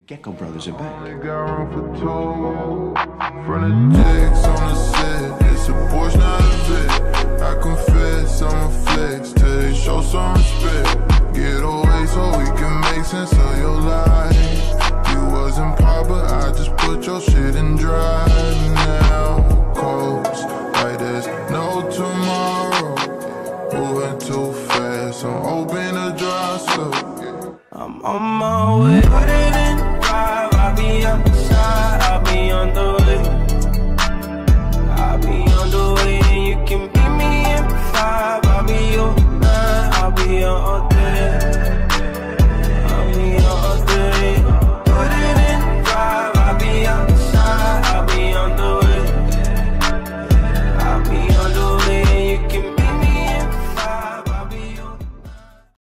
Gecko Brothers are back. Only got room for two. Front of jigs on the set. It's a Porsche, not a Vic. I confess, I'm a flex till they show some respect. Get away so we can make sense of your life. You wasn't pop, but I just put your shit in drive now. Close, like there's no tomorrow. Moving too fast, I'm open to dry, so I'm on my way.